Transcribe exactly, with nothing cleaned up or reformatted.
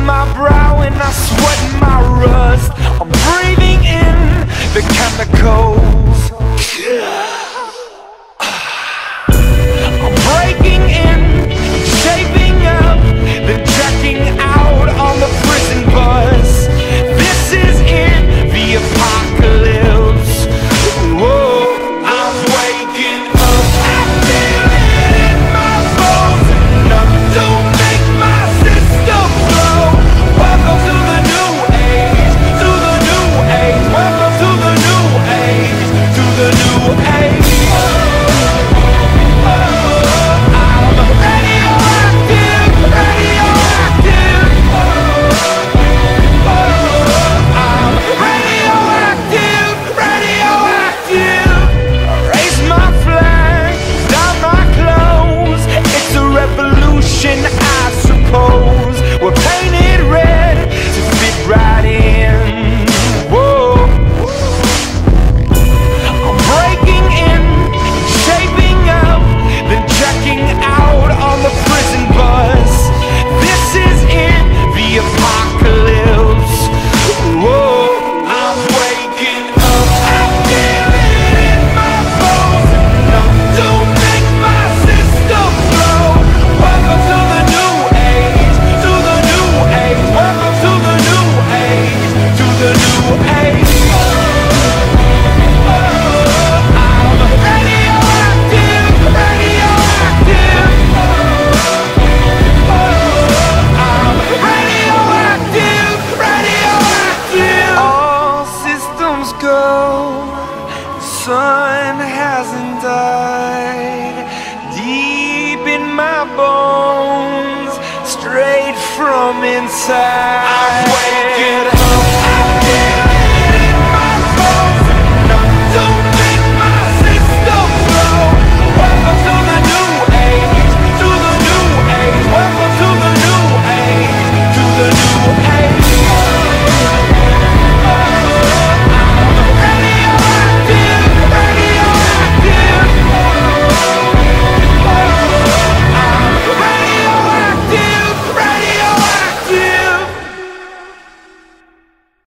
my brow and I sweat my rust. I'm breathing in the chemicals. I'm breaking in, shaping up, then checking out on the prison bus. This is in the apocalypse. Whoa, I'm waking up. I feel it in my bones, enough to make my system blow. Welcome to the new age, to the new age. Welcome to the new age, to the new age. I suppose we're painted red to fit right in. Whoa, I'm breaking in, shaping up, then checking out on the prison bus. This is in the apocalypse. Whoa, I'm waking up. I feel it in my bones, enough to make my system blow. Welcome to the new age, to the new age. Welcome to the new age, to the new age. I'm radioactive, radioactive. I'm radioactive, radioactive. All systems go, sun hasn't died. Deep in my bones, straight from inside.